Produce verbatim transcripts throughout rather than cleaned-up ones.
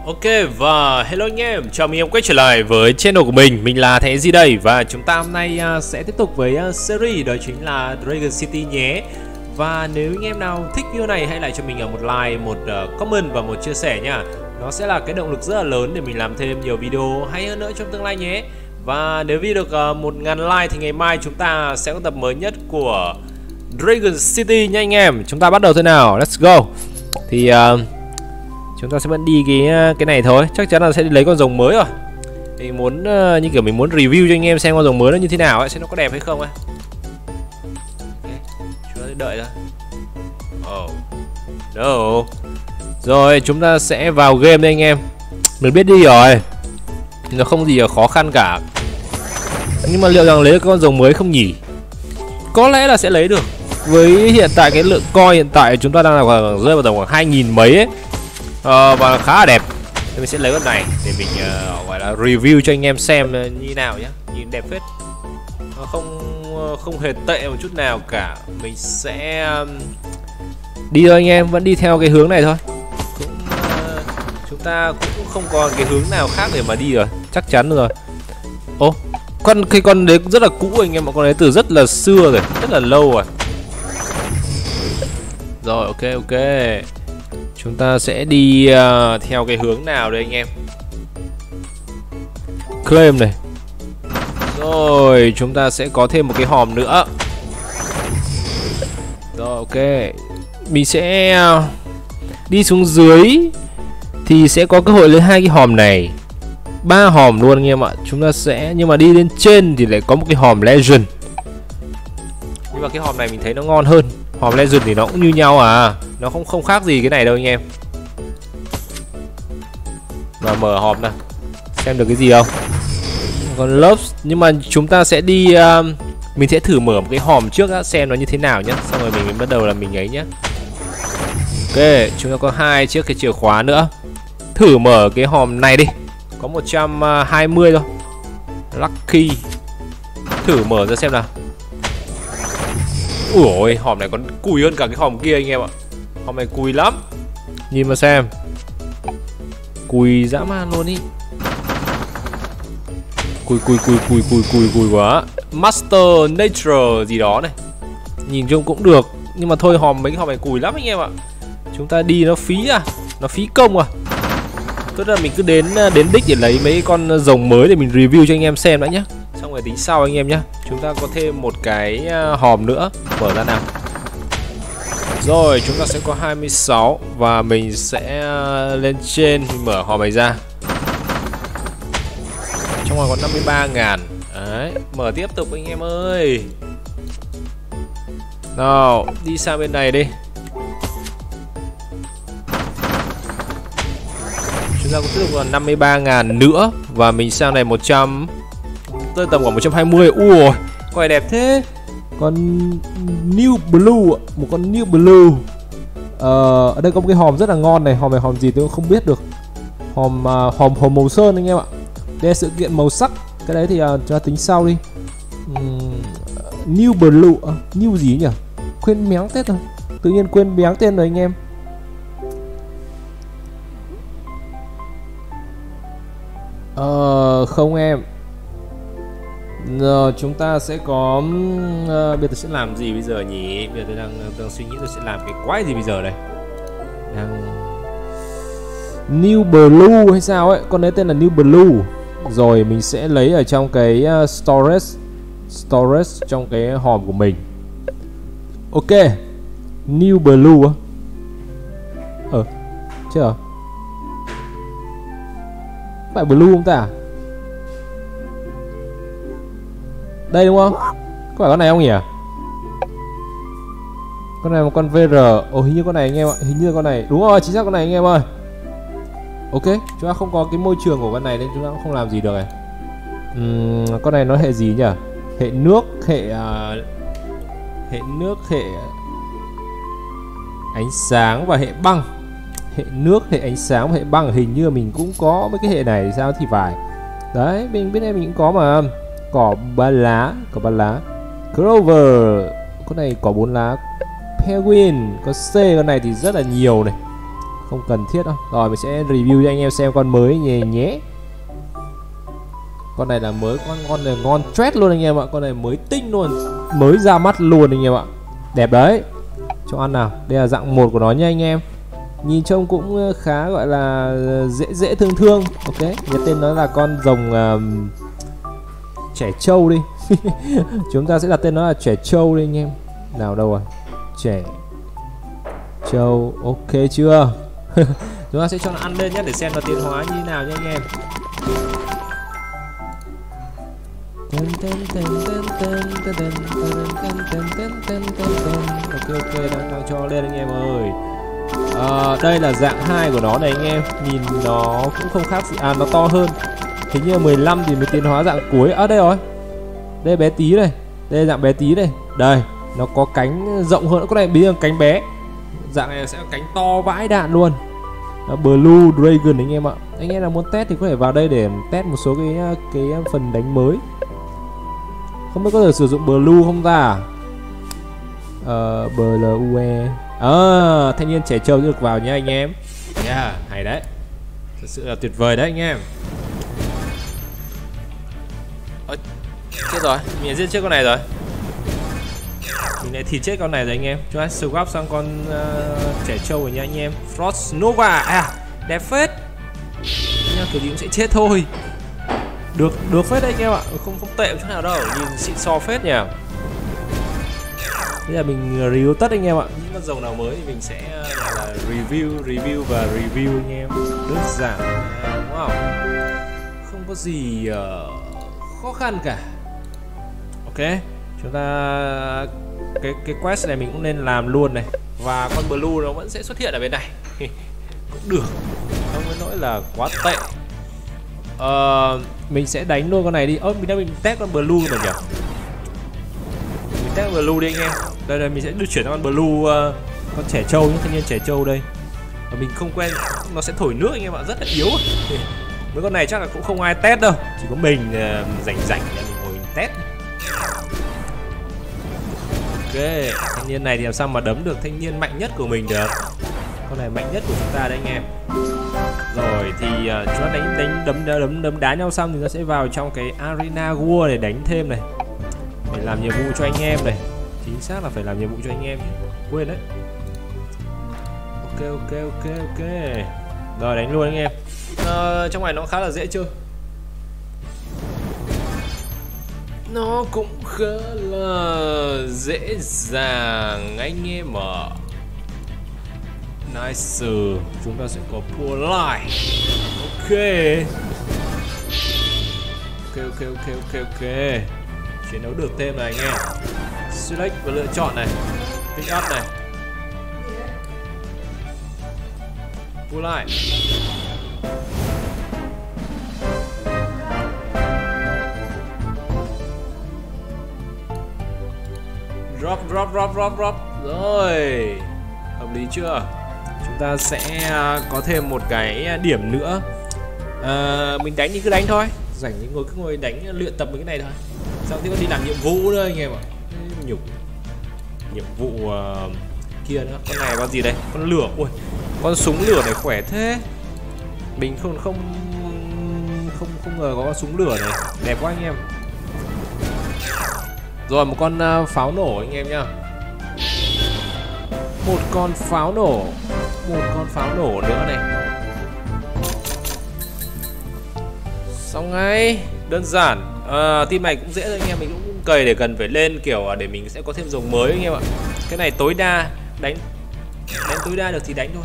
Ok và hello anh em, chào mừng em quay trở lại với channel của mình. Mình là Thế Di đây và chúng ta hôm nay uh, sẽ tiếp tục với uh, series đó chính là Dragon City nhé. Và nếu anh em nào thích video này hãy lại cho mình ở một like, một uh, comment và một chia sẻ nha. Nó sẽ là cái động lực rất là lớn để mình làm thêm nhiều video hay hơn nữa trong tương lai nhé. Và nếu video được uh, một nghìn like thì ngày mai chúng ta sẽ có tập mới nhất của Dragon City nha anh em. Chúng ta bắt đầu thế nào, let's go. Thì uh, chúng ta sẽ vẫn đi cái cái này thôi, chắc chắn là sẽ đi lấy con rồng mới rồi. Thì muốn uh, như kiểu mình muốn review cho anh em xem con rồng mới nó như thế nào ấy, xem nó có đẹp hay không ấy. Okay. Chúng ta đợi thôi. Oh no. Rồi chúng ta sẽ vào game đây anh em. Mình biết đi rồi, nó không gì là khó khăn cả. Nhưng mà liệu rằng lấy được con rồng mới không nhỉ? Có lẽ là sẽ lấy được. Với hiện tại cái lượng coin hiện tại chúng ta đang là khoảng rơi vào tầm khoảng hai nghìn mấy ấy. Uh, và khá là đẹp. Thì mình sẽ lấy con này để mình uh, gọi là review cho anh em xem như nào nhé. Nhìn đẹp phết. Nó không không hề tệ một chút nào cả. Mình sẽ um, đi thôi anh em, vẫn đi theo cái hướng này thôi. Cũng uh, chúng ta cũng không còn cái hướng nào khác để mà đi rồi, chắc chắn rồi. Ô, con cái con đấy rất là cũ anh em, con đấy từ rất là xưa rồi, rất là lâu rồi. Rồi ok ok. Chúng ta sẽ đi uh, theo cái hướng nào đây anh em? Claim này. Rồi chúng ta sẽ có thêm một cái hòm nữa. Rồi ok. Mình sẽ uh, đi xuống dưới thì sẽ có cơ hội lấy hai cái hòm này, ba hòm luôn anh em ạ. Chúng ta sẽ, nhưng mà đi lên trên thì lại có một cái hòm Legend. Nhưng mà cái hòm này mình thấy nó ngon hơn. Hòm Legend thì nó cũng như nhau à, nó không không khác gì cái này đâu anh em. Và mở hòm nào, xem được cái gì không. Còn Love, nhưng mà chúng ta sẽ đi uh, mình sẽ thử mở một cái hòm trước đã, xem nó như thế nào nhá. Xong rồi mình, mình bắt đầu là mình ấy nhá. Ok, chúng ta có hai chiếc cái chìa khóa nữa. Thử mở cái hòm này đi. Có một trăm hai mươi thôi. Lucky. Thử mở ra xem nào. Ủa ôi, hòm này còn cùi hơn cả cái hòm kia anh em ạ. Hòm này cùi lắm. Nhìn mà xem. Cùi dã man luôn ý. Cùi cùi cùi cùi cùi cùi cùi quá. Master Nature gì đó này. Nhìn trông cũng được. Nhưng mà thôi, hòm mấy cái hòm này cùi lắm anh em ạ. Chúng ta đi nó phí à. Nó phí công à. Tốt là mình cứ đến đến đích để lấy mấy con rồng mới để mình review cho anh em xem đã nhé. Xong rồi tính sau anh em nhé. Chúng ta có thêm một cái hòm nữa. Mở ra nào. Rồi chúng ta sẽ có hai mươi sáu. Và mình sẽ lên trên, mình mở hòm này ra. Trong này có năm mươi ba ngàn. Đấy, mở tiếp tục anh em ơi. Nào, đi sang bên này đi. Chúng ta có tiếp tục là năm mươi ba ngàn nữa. Và mình sang này một trăm. Tới tầm khoảng một trăm hai mươi. Ui, con này đẹp thế. Con New Blue, một con New Blue. Ờ, ở đây có một cái hòm rất là ngon này. Hòm này hòm gì tôi cũng không biết được. Hòm uh, hòm hòm màu sơn anh em ạ. Đây là sự kiện màu sắc. Cái đấy thì uh, cho tính sau đi. uhm, New Blue, uh, New gì nhỉ? Quên méo tên rồi. Tự nhiên quên méo tên rồi anh em. Ờ, không em. Rồi chúng ta sẽ có uh, bây giờ tôi sẽ làm gì bây giờ nhỉ? Bây giờ tôi đang, đang suy nghĩ tôi sẽ làm cái quái gì bây giờ đây. Đang New Blue hay sao ấy. Con đấy tên là New Blue. Rồi mình sẽ lấy ở trong cái uh, storage Storage trong cái hòm của mình. Ok. New Blue á. Ờ chứ à? Phải Blue không ta? Đây đúng không? Có phải con này không nhỉ? Con này là một con vê rờ. Ồ, hình như con này anh em ạ. Hình như con này. Đúng rồi, chính xác con này anh em ơi. Ok, chúng ta không có cái môi trường của con này nên chúng ta cũng không làm gì được này. uhm, Con này nó hệ gì nhỉ? Hệ nước, hệ uh, hệ nước, hệ ánh sáng và hệ băng. Hệ nước, hệ ánh sáng và hệ băng. Hình như mình cũng có mấy cái hệ này sao thì phải. Đấy, mình biết em mình cũng có mà. Cỏ ba lá, cỏ ba lá. Clover, con này có bốn lá. Penguin, có C, con này thì rất là nhiều này. không cần thiết đâu. Rồi mình sẽ review cho anh em xem con mới nhé nhé. Con này là mới, con con này ngon chết luôn anh em ạ. Con này mới tinh luôn, mới ra mắt luôn anh em ạ. Đẹp đấy. Cho ăn nào. Đây là dạng một của nó nha anh em. Nhìn trông cũng khá gọi là dễ dễ thương thương. Ok, nhật tên nó là con rồng uh, trẻ trâu đi. Chúng ta sẽ đặt tên nó là trẻ trâu đi anh em. Nào đâu rồi? Trẻ trâu, ok chưa? Chúng ta sẽ cho nó ăn lên nhé để xem nó tiến hóa như thế nào nha anh em. Ok ok, đang, đang cho lên anh em ơi. À, đây là dạng hai của nó này anh em. Nhìn nó cũng không khác gì. À, nó to hơn. Hình như mười lăm thì mới tiến hóa dạng cuối. À đây rồi. Đây bé tí này. Đây là dạng bé tí này. Đây, nó có cánh rộng hơn. Con này bí là cánh bé. Dạng này sẽ có cánh to vãi đạn luôn. Đó, Blue Dragon anh em ạ. Anh em nào muốn test thì có thể vào đây để test một số cái cái phần đánh mới. Không biết có thể sử dụng Blue không ta? Ờ, B L U E. À, thanh niên trẻ trâu được vào nha anh em. Yeah, hay đấy. Thật sự là tuyệt vời đấy anh em. Ôi, chết rồi, mình giết chết con này rồi. Mình lại thì chết con này rồi anh em. Chúng ta swap sang con uh, trẻ trâu rồi nha anh em. Frost Nova. À, đẹp phết. Nhưng kiểu gì cũng sẽ chết thôi. Được, được phết đấy anh em ạ. Không không tệ chút nào đâu. Nhìn xịn so phết nhỉ. Bây giờ mình review tất anh em ạ. Những con rồng nào mới thì mình sẽ là, là review, review và review anh em. Đơn giản, đúng không? Không có gì uh, khó khăn cả. Ok, chúng ta cái cái quest này mình cũng nên làm luôn này. Và con Blue nó vẫn sẽ xuất hiện ở bên này. Cũng được, không đến nỗi là quá tệ. Uh, mình sẽ đánh luôn con này đi. Ơ, mình đang mình test con Blue mà nhỉ? Mình test Blue đi anh em. Đây là mình sẽ đưa chuyển sang con Blue, uh, con trẻ trâu nhé, thanh niên trẻ trâu đây. Và mình không quen, nó sẽ thổi nước anh em ạ, rất là yếu. Mấy con này chắc là cũng không ai test đâu, chỉ có mình uh, rảnh rảnh để mình ngồi mình test. Ok, thanh niên này thì làm sao mà đấm được thanh niên mạnh nhất của mình được. Con này mạnh nhất của chúng ta đấy anh em. Rồi thì uh, chúng ta đánh đánh đấm đấm đấm đá nhau xong thì nó sẽ vào trong cái arena war để đánh thêm này, để làm nhiệm vụ cho anh em này. Chính xác là phải làm nhiệm vụ cho anh em, quên đấy. Ok ok ok ok. Rồi đánh luôn anh em. Uh, trong này nó khá là dễ chơi. Nó cũng khá là dễ dàng anh em ạ. Nice. Chúng ta sẽ có Polite. Ok. Ok ok ok ok ok. Chiến đấu được thêm này anh em. Select và lựa chọn này. Pick up này. Polite. Drop drop drop drop drop. Rồi. Hợp lý chưa? Chúng ta sẽ có thêm một cái điểm nữa. À, mình đánh thì cứ đánh thôi, rảnh thì ngồi cứ ngồi đánh luyện tập mấy cái này thôi. Sau thì còn đi làm nhiệm vụ nữa anh em ạ. Nhục. Nhiệm vụ uh, kia nữa. Con này con gì đây? Con lửa. Ui, con súng lửa này khỏe thế. Mình không không không không ngờ có con súng lửa này, đẹp quá anh em. Rồi một con uh, pháo nổ anh em nhá. Một con pháo nổ. Một con pháo nổ nữa này. Xong ngay. Đơn giản. à, Team này cũng dễ thôi anh em. Mình cũng cày để cần phải lên kiểu để mình sẽ có thêm rồng mới anh em ạ. Cái này tối đa đánh đánh tối đa được thì đánh thôi.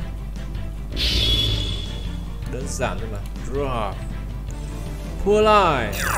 Đơn giản thôi mà. Drop. Polite.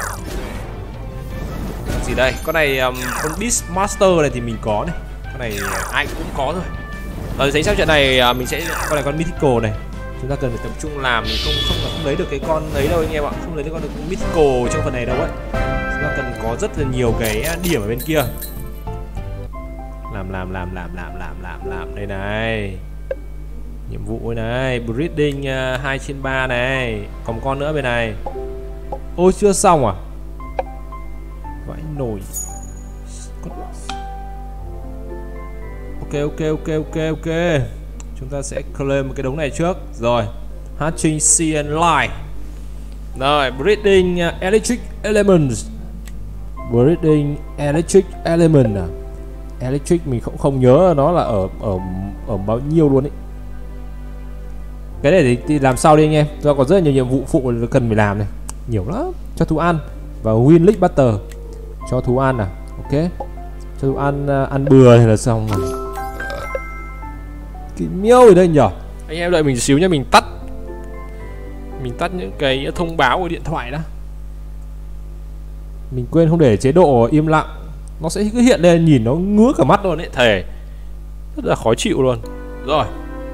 Gì đây? Con này um, con Beast Master này thì mình có này. Con này ai cũng có thôi. Rồi thấy sau trận này mình sẽ con này con Mythical này. Chúng ta cần phải tập trung làm, mình không không không lấy được cái con ấy đâu anh em ạ, không lấy được con được Mythical trong phần này đâu ấy. Chúng ta cần có rất là nhiều cái điểm ở bên kia. Làm làm làm làm làm làm làm làm đây này. Nhiệm vụ này, breeding uh, hai trên ba này, còn một con nữa bên này. Ôi chưa xong à? Vãi nổi. Ok ok ok ok ok. chúng ta sẽ claim một cái đống này trước. Rồi, hatching C and line. Rồi, breeding electric elements. Breeding electric element à? Electric mình cũng không nhớ nó là ở ở ở bao nhiêu luôn ấy. Cái này thì, thì làm sau đi anh em. Do còn rất là nhiều nhiệm vụ phụ cần phải làm này, nhiều lắm. Cho thú ăn và win lick butter. Cho thú ăn à? Ok. Cho thú ăn ăn bừa thì là xong rồi. Cái miêu ở đây nhở? Anh em đợi mình xíu nha, mình tắt mình tắt những cái thông báo của điện thoại đó. Mình quên không để chế độ im lặng, nó sẽ cứ hiện lên nhìn nó ngứa cả mắt luôn ấy, thề rất là khó chịu luôn. Rồi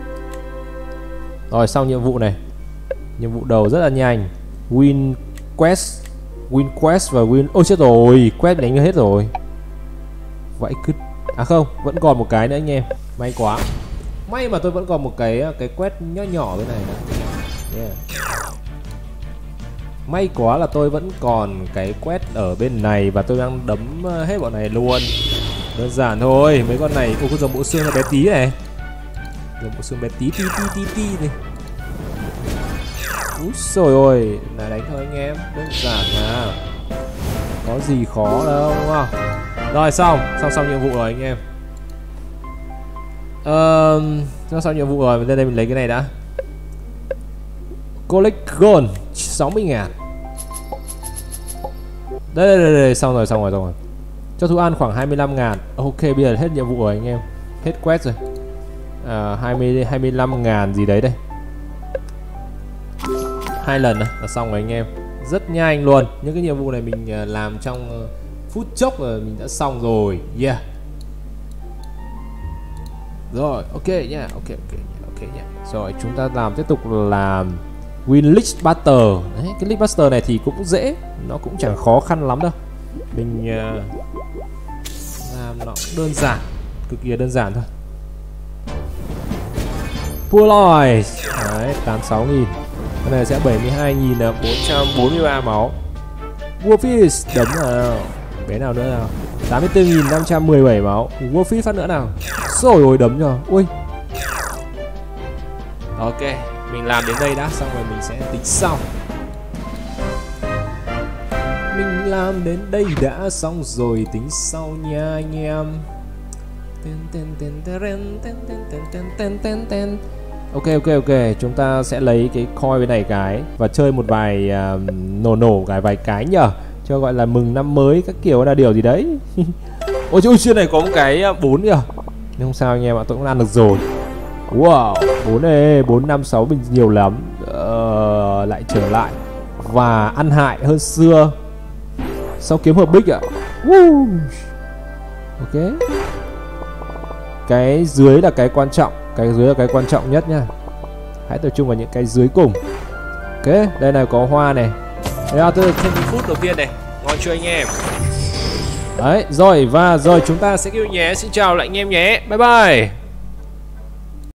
rồi xong nhiệm vụ này. Nhiệm vụ đầu rất là nhanh. Win quest, win quest và win. Ôi chết rồi, quest đánh hết rồi. Vậy cứ à không, vẫn còn một cái nữa anh em. May quá, may mà tôi vẫn còn một cái cái quest nhỏ nhỏ cái này nữa. Yeah. May quá là tôi vẫn còn cái quest ở bên này và tôi đang đấm hết bọn này luôn. Đơn giản thôi, mấy con này. Ô, có dòng bộ xương là bé tí này. Dòng bộ xương bé tí tí tí tí tí này. Úi xồi ôi, là đánh thôi anh em, đơn giản à, có gì khó đâu đúng không? Rồi xong, xong xong nhiệm vụ rồi anh em. Ờ, xong xong nhiệm vụ rồi, lên đây mình lấy cái này đã. Collect gold sáu mươi ngàn. Đây, đây, đây, đây, xong rồi, xong rồi, xong rồi. Cho thú ăn khoảng hai mươi lăm ngàn. Ok, bây giờ hết nhiệm vụ rồi anh em. Hết quest rồi. À, hai mươi, hai mươi lăm ngàn gì đấy đây. Hai lần này là xong rồi anh em. Rất nhanh luôn. Những cái nhiệm vụ này mình làm trong phút chốc rồi mình đã xong rồi. Yeah. Rồi, ok nha, ok, ok, ok nha. Rồi, chúng ta làm tiếp tục là win leech buster. Đấy, cái leech buster này thì cũng dễ, nó cũng chẳng khó khăn lắm đâu. Mình uh, làm nó cũng đơn giản, cực kỳ đơn giản thôi. Purloin. Đấy, tám mươi sáu nghìn. Cái này sẽ bảy mươi hai nghìn là bốn trăm bốn mươi ba máu. Wolfish đấm nào. Bé nào nữa nào. tám mươi tư nghìn năm trăm mười bảy máu. Wolfish phát nữa nào. Rồi ôi đấm rồi. Ui. Ok, mình làm đến đây đã, xong rồi mình sẽ tính sau. Mình làm đến đây đã xong rồi, tính sau nha anh em. Ok ok ok, chúng ta sẽ lấy cái coin bên này cái và chơi một vài uh, nổ nổ cái vài cái nhờ, cho gọi là mừng năm mới các kiểu là điều gì đấy. Ôi trời, trên này có một cái bốn kìa. Nhưng không sao anh em ạ, tôi cũng ăn được rồi. Wow, bốn này, bốn, năm, sáu bình nhiều lắm. Ờ, lại trở lại và ăn hại hơn xưa. Sau kiếm hợp bích ạ. Woo. Ok. Cái dưới là cái quan trọng, cái dưới là cái quan trọng nhất nha. Hãy tập trung vào những cái dưới cùng. Ok, đây này có hoa này. Đây là từ thêm phút đầu tiên này. Ngon chưa anh em? Đấy, rồi và rồi chúng ta sẽ kêu nhé. Xin chào lại anh em nhé. Bye bye.